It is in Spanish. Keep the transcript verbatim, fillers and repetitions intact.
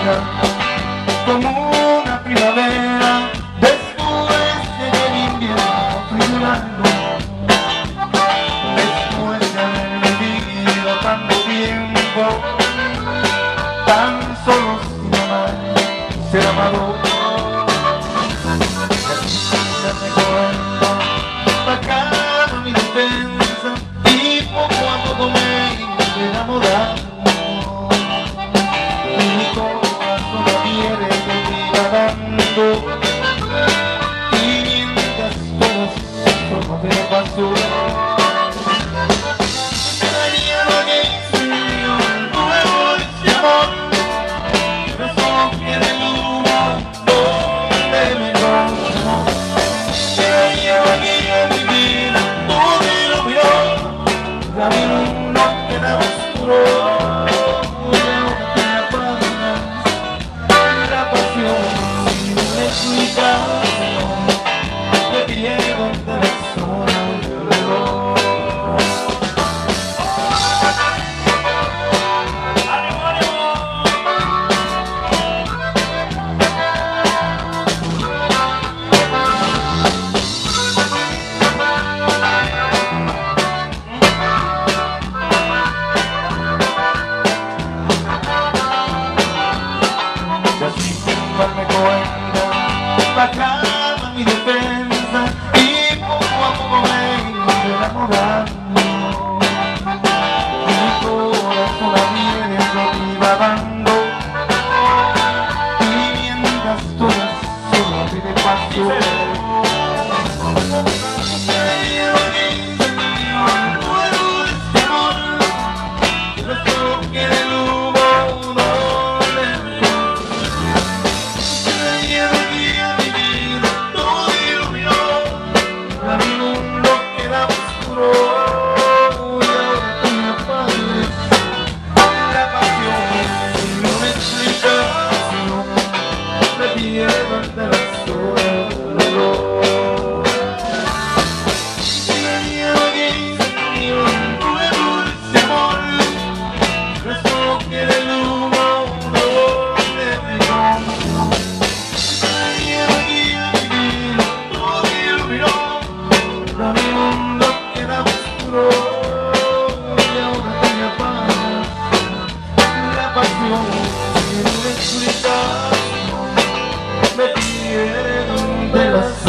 respirar como una primavera después del invierno frío y largo. Después de haber vivido tanto tiempo tan solo sin amar, ser amado. Darme cuenta, bajaba mi defensa y poco a poco me iba enamorando. Mi corazón alegre me iba dando y mientras todas sus formas de basura traía lo que incendió el fuego de ese amor. Beso que del humo donde me encontró traía lo que a mi vida todo iluminó. Ya mi mundo quedaba oscuro. Me pierdo entre las horas del reloj. Y así sin darme cuenta bajaba mi defensa y poco a poco me iba enamorando. Mi corazón a dentro me iba dando y mientras todas solo pide paso. Traía lo que incendió el fuego de este amor. Beso que del humo no le traía lo que a mi vida todo iluminó. Ya mi mundo quedaba oscuro y ahora tú me apagas. La pasión sin una explicación me pierdo ante las horas del reloj. Traía lo que incendió el fuego de ese amor. Beso que del humo no le reconoció. Traía lo que a mi vida todo iluminó. Ya mi mundo quedaba oscuro y ahora tú me apagas. La pasión sin una explicación me pierdo entre las